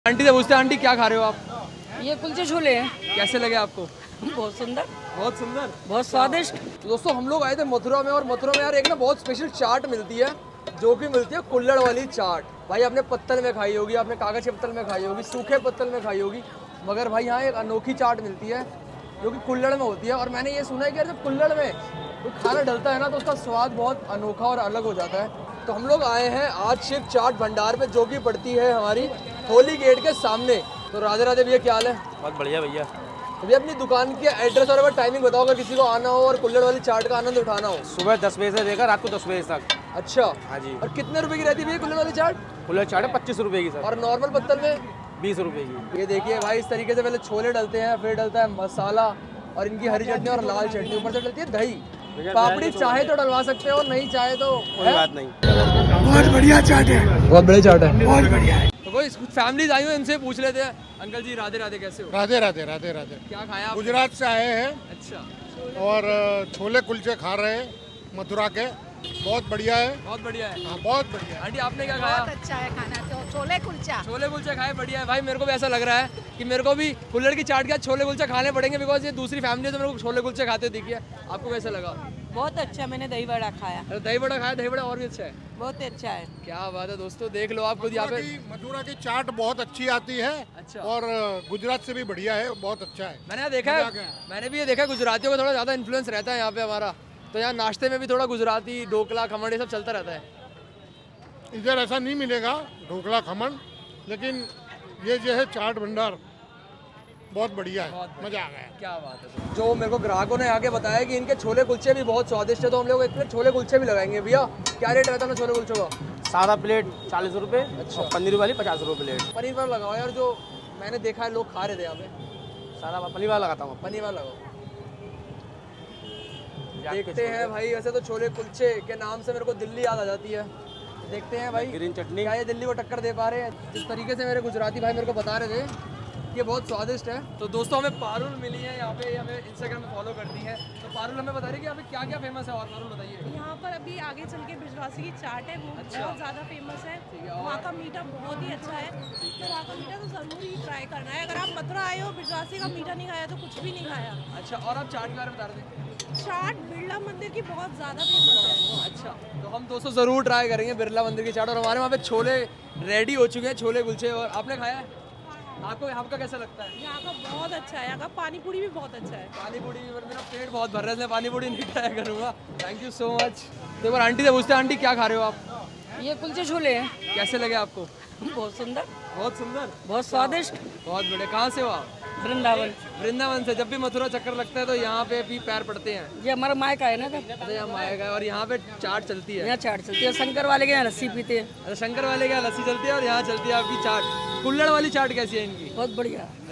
Aunty से पूछते हैं, आंटी क्या खा रहे हो आप? ये कुलचे छोले हैं। कैसे लगे आपको? बहुत सुंदर, बहुत सुंदर, बहुत स्वादिष्ट। तो दोस्तों हम लोग आए थे मथुरा में, और मथुरा में यार एक ना बहुत स्पेशल चाट मिलती है, जो कि मिलती है कुल्हड़ वाली चाट। भाई आपने पत्तल में खाई होगी, आपने कागज के पत्तल में खाई होगी, सूखे पत्तल में खाई होगी, मगर भाई यहाँ एक अनोखी चाट मिलती है जो कि कुल्हड़ में होती है। और मैंने ये सुना है कि यार जब कुल्हड़ में कोई खाना डलता है ना, तो उसका स्वाद बहुत अनोखा और अलग हो जाता है। तो हम लोग आए हैं आज शिव चाट भंडार पे, जो कि पड़ती है हमारी होली गेट के सामने। तो राधे राधे भैया, क्या हाल है? बहुत बढ़िया भैया। भैया अपनी दुकान की एड्रेस और अगर टाइमिंग बताओ, अगर किसी को आना हो और कुल्हड़ वाली चाट का आनंद उठाना हो। सुबह 10 बजे से लेकर रात को 10 बजे तक। अच्छा, हाँ जी। और कितने रुपए की रहती है भैया कुल्हड़ वाली चाट? कुल्हड़ चाट है 25 रुपये की सर, और नॉर्मल पत्तल में 20 रुपये की। ये देखिए भाई, इस तरीके से पहले छोले डलते हैं, फिर डलता है मसाला और इनकी हरी चटनी और लाल चटनी, ऊपर से डलती है दही। पापड़ी चाहे तो डलवा सकते हो, नहीं चाहे तो कोई बात नहीं। बहुत बढ़िया चाट है, बहुत बड़ी चाट है, बहुत बढ़िया है। तो कोई फैमिलीज आई हो, इनसे पूछ लेते हैं। अंकल जी राधे राधे, कैसे हो? राधे राधे राधे राधे। क्या खाया आप? गुजरात से आए हैं अच्छा, और छोले कुलचे खा रहे हैं मथुरा के। बहुत बढ़िया है, बहुत बढ़िया है। हाँ बहुत बढ़िया है। आंटी आपने क्या खाया? बहुत अच्छा है खाना, तो छोले कुलचा। छोले कुलचे खाए, बढ़िया है भाई। मेरे को भी ऐसा लग रहा है कि मेरे को भी कुल्हड़ की चाट के साथ छोले कुलचे खाने पड़ेंगे, बिकॉज ये दूसरी फैमिली है तो मेरे को छोले कुलचे खाते दिखी है। आपको कैसा लगा? बहुत अच्छा, मैंने दही वड़ा खाया। अरे दही बड़ा खाया, दही बड़ा और भी अच्छा है। बहुत अच्छा है। क्या बात है दोस्तों, देख लो आप खुद यहाँ पे। मथुरा की चाट बहुत अच्छी आती है। अच्छा। और गुजरात से भी बढ़िया है, बहुत अच्छा है। मैंने यहाँ देखा है, मैंने भी ये देखा है, गुजरातियों का थोड़ा ज़्यादा इन्फ्लुएंस रहता है यहाँ पे हमारा, तो यहाँ नाश्ते में भी थोड़ा गुजराती ढोकला खमण ये सब चलता रहता है। इधर ऐसा नहीं मिलेगा ढोकला खमन, लेकिन ये जो है चाट भंडार बहुत बढ़िया है, मजा आ गया। क्या बात है। जो मेरे को ग्राहकों ने आगे बताया कि इनके छोले कुलचे भी बहुत स्वादिष्ट है, तो हम लोग एक प्लेट छोले कुलचे भी लगाएंगे। भैया क्या रेट रहता है ना छोले कुलचों का? सादा प्लेट 40 रुपये, अच्छा। और पनीर वाली 50 रुपये प्लेट। पनीर वाला लगाओ यार, जो मैंने देखा है लोग खा रहे थे यहाँ पे। सादा पनीर वाला लगाता हूँ। पनीर वाला लगाओ। देखते हैं भाई, वैसे तो छोले कुलचे के नाम से मेरे को दिल्ली याद आ जाती है। देखते हैं भाई ग्रीन चटनी, क्या ये दिल्ली को टक्कर दे पा रहे हैं? जिस तरीके से मेरे गुजराती भाई मेरे को बता रहे थे ये बहुत स्वादिष्ट है। तो दोस्तों हमें पारुल मिली है यहाँ पे, हमें इंस्टाग्राम में फॉलो करती है। तो पारुल हमें बता रही है कि यहाँ पे क्या क्या फेमस है, और पारुल बताइए। यहाँ पर अभी आगे चल के बिजवासी की चाट है, वो अच्छा। बहुत ज़्यादा फेमस है। वहाँ का मीठा बहुत ही अच्छा है, तो वहाँ का मीठा तो ज़रूर ही ट्राई करना है। अगर आप मथुरा आए हो, बिजवासी का मीठा नहीं खाया तो कुछ भी नहीं खाया। अच्छा, और आप चाट के बारे में बता रहे थे? चाट बिरला मंदिर की बहुत ज़्यादा फेमस है। अच्छा, तो हम दोस्तों ज़रूर ट्राई करेंगे बिरला मंदिर की चाट। और हमारे वहाँ पे छोले रेडी हो चुके हैं, छोले कुलचे। और आपने खाया है? आपको यहाँ का कैसा लगता है? यहाँ का बहुत अच्छा है, यहाँ का पानी पूरी भी बहुत अच्छा है। पानी पूरी, मेरा पेट बहुत भर रहा है, इसलिए पानी पूरी नहीं ट्राई करूँगा। Thank you so much. तो एक बार आंटी से पूछते हैं, आंटी क्या खा रहे हो आप? ये कुलचे छोले हैं। कैसे लगे आपको? बहुत सुंदर, बहुत सुंदर, बहुत स्वादिष्ट। बहुत बढ़िया। कहाँ से हो आप? वृंदावन। वृंदावन से। जब भी मथुरा चक्कर लगता है तो यहाँ पे भी पैर पड़ते हैं। ये हमारा मायका है ना, तब अच्छा, यहाँ आएगा और यहाँ पे चाट चलती है। यहाँ चाट चलती है। शंकर वाले के यहाँ लस्सी पीते हैं। अच्छा, शंकर वाले क्या लस्सी चलती है और यहाँ चलती है आपकी चाट। कुल्हड़ वाली चाट कैसी है इनकी? बहुत बढ़िया।